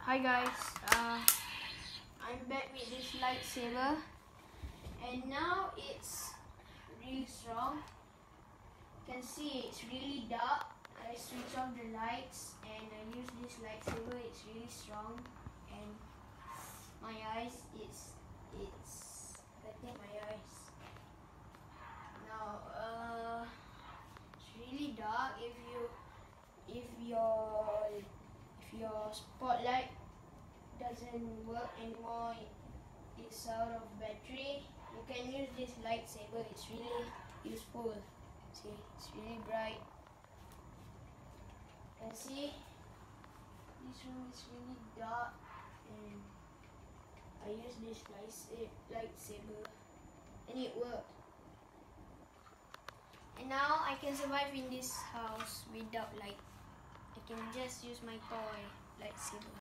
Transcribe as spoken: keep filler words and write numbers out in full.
Hi guys, uh, I'm back with this lightsaber, and now it's really strong. You can see it's really dark. I switch off the lights and I use this lightsaber. It's really strong, and my eyes, it's it's hurting my eyes. Now, uh, it's really dark. If you if your if your spotlight doesn't work anymore, it's out of battery, you can use this lightsaber. It's really useful. See, it's really bright. You can see this room is really dark, and I use this lightsaber and it worked. And now I can survive in this house without light. I can just use my toy lightsaber.